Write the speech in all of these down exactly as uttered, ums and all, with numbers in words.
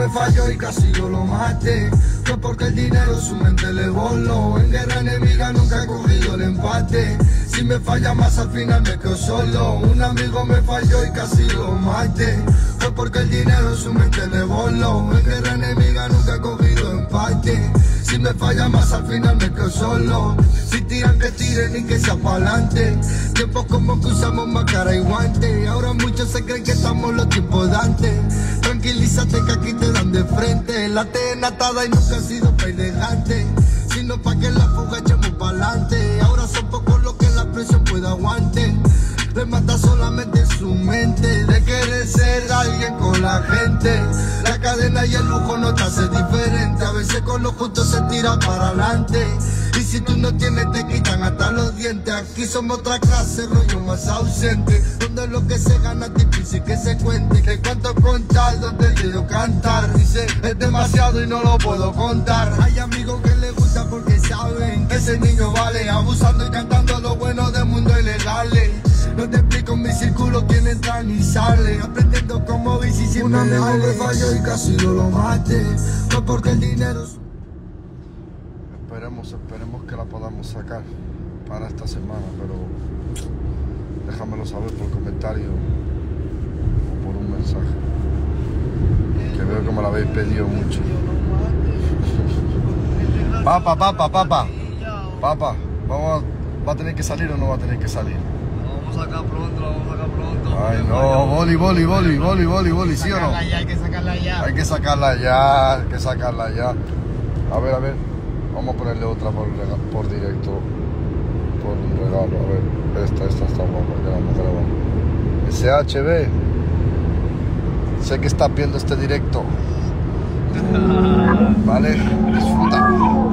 me falló y casi yo lo maté. Fue porque el dinero su mente le voló. En guerra enemiga nunca he cogido el empate. Si me falla más al final me quedo solo. Un amigo me falló y casi lo maté. Fue porque el dinero su mente le voló. En guerra enemiga nunca he cogido empate. Si me falla más al final me quedo solo. Si tiran que tiren y que sea pa'lante. Tiempos como que usamos máscara y guante. Ahora muchos se creen que estamos los tiempos de antes. Tranquilízate que aquí te dan de frente. La T natada y nunca ha sido pendejante. Sino pa' que la fuga echemos pa'lante. Ahora son pocos los que la presión puede aguante. Le mata solamente su mente de querer ser alguien con la gente. La cadena y el lujo no te hace diferente. A veces con lo justo se tira para adelante. Y si tú no tienes te quitan hasta los dientes. Aquí somos otra clase, rollo más ausente. Donde lo que se gana es difícil que se cuente. Que cuánto contar, donde quiero cantar. Dice, es demasiado y no lo puedo contar. Hay amigos que les gusta porque saben que ese niño vale. Abusando y cantando lo bueno del mundo ilegal. No te explico en mi círculo quién entra ni sale. Aprendiendo como bici siempre. Un amigo me falló y casi yo lo maté. No porque el dinero... Esperemos, esperemos que la podamos sacar para esta semana, pero déjamelo saber por comentario o por un mensaje, que veo que me lo habéis pedido mucho. Papa, papa, papa, papa, vamos a, ¿va a tener que salir o no va a tener que salir? Lo vamos a sacar pronto, lo vamos a sacar pronto. Ay no, boli, boli, boli, boli, boli, boli, ¿sí o no? Hay que sacarla ya. Hay que sacarla ya, hay que sacarla ya. A ver, a ver, vamos a ponerle otra por, por directo, por un regalo. A ver, esta, esta está guapa, que vamos a grabar. S H B, sé que estás viendo este directo. Vale, disfruta.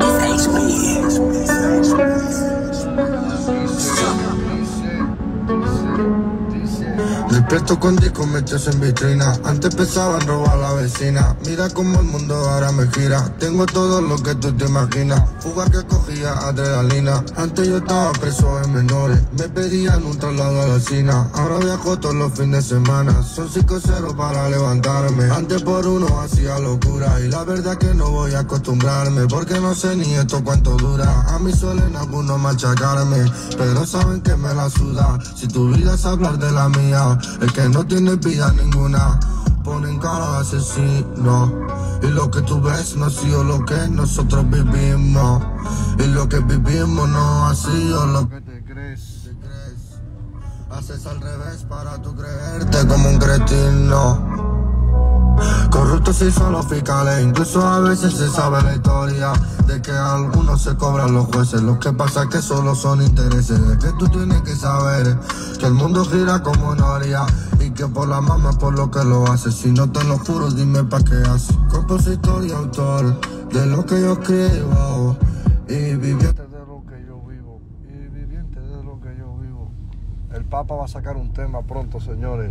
Despierto con discos metidos en vitrina. Antes pensaban robar a la vecina. Mira cómo el mundo ahora me gira. Tengo todo lo que tú te imaginas. Fuga que cogía adrenalina. Antes yo estaba preso en menores. Me pedían un traslado a la China. Ahora viajo todos los fines de semana. Son cinco ceros para levantarme. Antes por uno hacía locura. Y la verdad que no voy a acostumbrarme. Porque no sé ni esto cuánto dura. A mí suelen algunos machacarme. Pero saben que me la suda. Si tu vida es hablar de la mía, el que no tiene vida ninguna, ponen cara de asesino. Y lo que tú ves no ha sido lo que nosotros vivimos. Y lo que vivimos no ha sido lo que te crees. Te crees. Haces al revés para tú creerte como un cretino. Corruptos y solo fiscales, incluso a veces se sabe la historia de que algunos se cobran los jueces. Lo que pasa es que solo son intereses. Es que tú tienes que saber que el mundo gira como noria y que por la mama es por lo que lo hace. Si no te lo juro, dime pa' qué haces. Compositor y autor de lo que yo escribo y viviente de lo que yo vivo. Y viviente de lo que yo vivo. El Papa va a sacar un tema pronto, señores.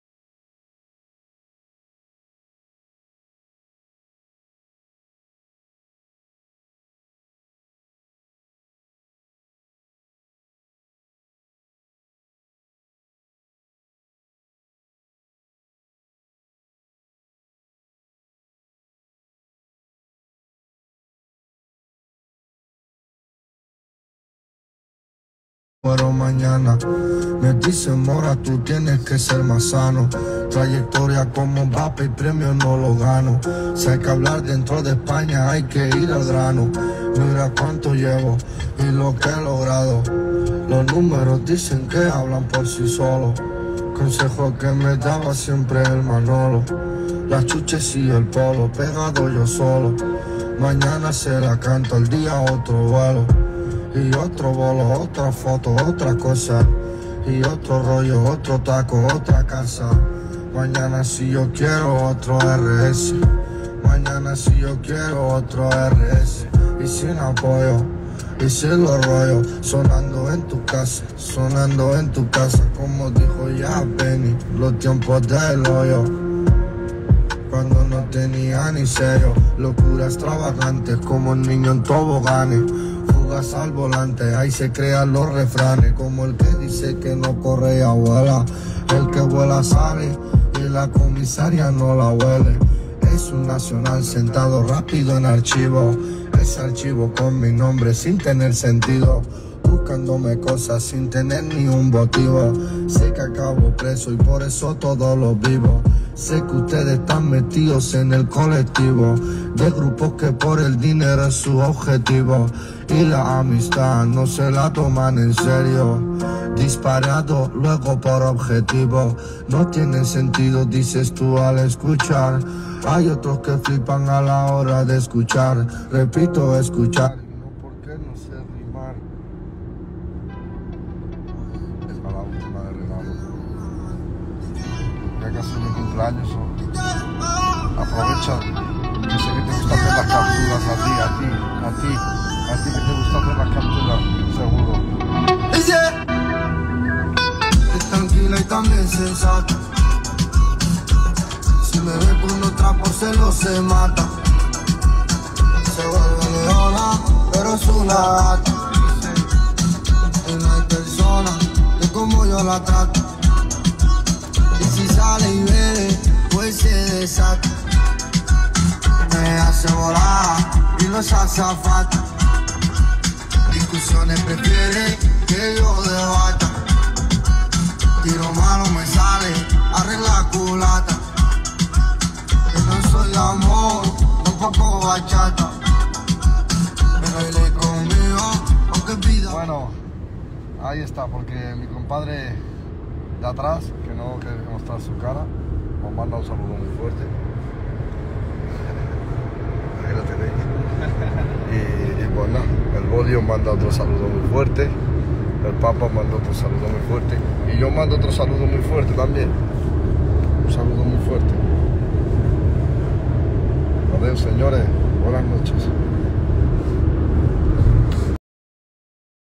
Pero mañana me dicen, mora, tú tienes que ser más sano. Trayectoria como Mbappé y premio no lo gano. Si hay que hablar dentro de España hay que ir al grano. Mira cuánto llevo y lo que he logrado. Los números dicen que hablan por sí solos. Consejo que me daba siempre el Manolo. Las chuches y el polo, pegado yo solo. Mañana será canto, el día otro vuelo. Y otro bolo, otra foto, otra cosa. Y otro rollo, otro taco, otra casa. Mañana si yo quiero otro R S. Mañana si yo quiero otro R S. Y sin apoyo, y sin los rollos. Sonando en tu casa, sonando en tu casa. Como dijo ya Benny, los tiempos del hoyo. Cuando no tenía ni sello. Locura extravagante como un niño en toboganes. Fugas al volante, ahí se crean los refranes. Como el que dice que no corre y abuela. El que vuela sale y la comisaria no la huele. Es un nacional sentado rápido en archivo. Ese archivo con mi nombre sin tener sentido. Buscándome cosas sin tener ni un motivo. Sé que acabo preso y por eso todos los vivo. Sé que ustedes están metidos en el colectivo de grupos que por el dinero es su objetivo. Y la amistad no se la toman en serio. Disparado luego por objetivo. No tiene sentido, dices tú al escuchar. Hay otros que flipan a la hora de escuchar. Repito, escuchar. No, ¿por qué no sé rimar? Es para la última de regalo. Ya casi mi cumpleaños. ¿O? Aprovecha. Yo sé que te gusta hacer las capturas a ti, a ti, a ti, a ti que te gusta hacer las capturas, seguro. Dice, es tranquila y también sensata. Si me ve con otra por celo se mata. Se vuelve leona, pero es una gata. Y no hay persona que como yo la trato. Y si sale y bebe, pues se desata. Me hace volar y los azafata. Discusiones prefiere que yo debata. Tiro malo me sale, arregla culata. Que no soy amor, tampoco bachata. Me baile conmigo, aunque pida. Bueno, ahí está, porque mi compadre de atrás, que no quiere mostrar su cara, nos manda un saludo muy fuerte. Ahí lo tenéis. Y, y bueno, el Bolio manda otro saludo muy fuerte. El Papa manda otro saludo muy fuerte. Y yo mando otro saludo muy fuerte también. Un saludo muy fuerte. Adiós, señores. Buenas noches.